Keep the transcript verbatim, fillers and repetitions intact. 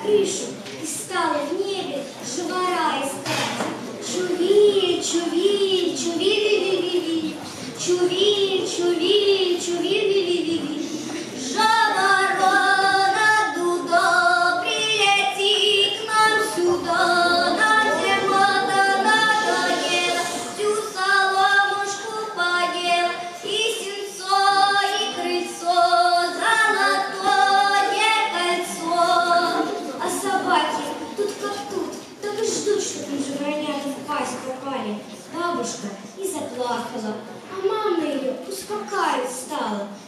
крышу и стала в небе жевара искать. Чувиль, чувиль, чувиль-ви-ви-ви-ви, чувиль, чувиль, чувиль-ви-ви-ви-ви. Жаворон оттуда прилети к нам сюда, нам зима-то надоела, всю соломушку поела, и сенцо, и крыльцо, золотое кольцо. А собаки тут как тут, так и ждут, чтоб им жевронята в пасть попали. Бабушка и заплакала, а мама ее успокаивать стала.